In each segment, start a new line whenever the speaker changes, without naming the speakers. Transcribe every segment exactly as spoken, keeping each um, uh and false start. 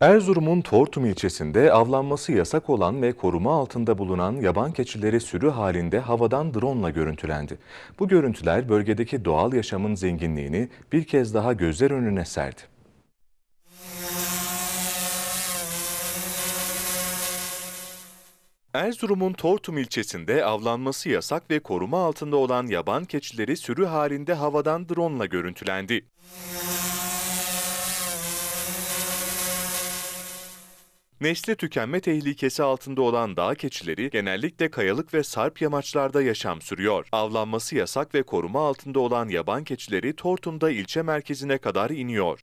Erzurum'un Tortum ilçesinde avlanması yasak olan ve koruma altında bulunan yaban keçileri sürü halinde havadan drone'la görüntülendi. Bu görüntüler bölgedeki doğal yaşamın zenginliğini bir kez daha gözler önüne serdi. Erzurum'un Tortum ilçesinde avlanması yasak ve koruma altında olan yaban keçileri sürü halinde havadan drone'la görüntülendi. Nesli tükenme tehlikesi altında olan dağ keçileri genellikle kayalık ve sarp yamaçlarda yaşam sürüyor. Avlanması yasak ve koruma altında olan yaban keçileri Tortum'da ilçe merkezine kadar iniyor.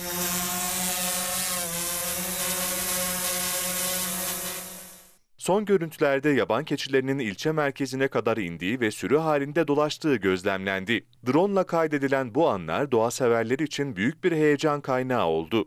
Son görüntülerde yaban keçilerinin ilçe merkezine kadar indiği ve sürü halinde dolaştığı gözlemlendi. Drone'la kaydedilen bu anlar doğa severler için büyük bir heyecan kaynağı oldu.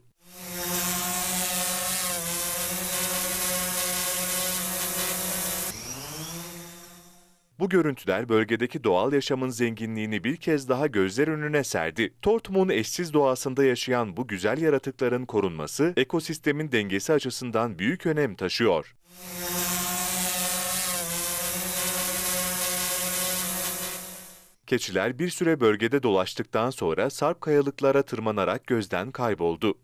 Bu görüntüler bölgedeki doğal yaşamın zenginliğini bir kez daha gözler önüne serdi. Tortum'un eşsiz doğasında yaşayan bu güzel yaratıkların korunması, ekosistemin dengesi açısından büyük önem taşıyor. Keçiler bir süre bölgede dolaştıktan sonra sarp kayalıklara tırmanarak gözden kayboldu.